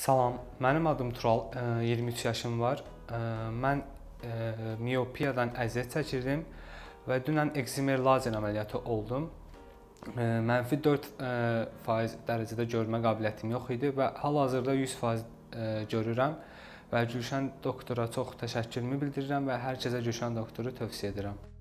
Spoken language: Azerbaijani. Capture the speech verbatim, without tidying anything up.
Salam, mənim adım Tural, iyirmi üç yaşım var. Mən miopiyadan əziyyət çəkirdim və dünən ekzimer lazer əməliyyatı oldum. Mənfi dörd faiz dərəcədə görmə qabiliyyətim yox idi və hal-hazırda yüz faiz görürəm və Gülşən doktora çox təşəkkürümü bildirirəm və hər kəsə Gülşən doktoru tövsiyə edirəm.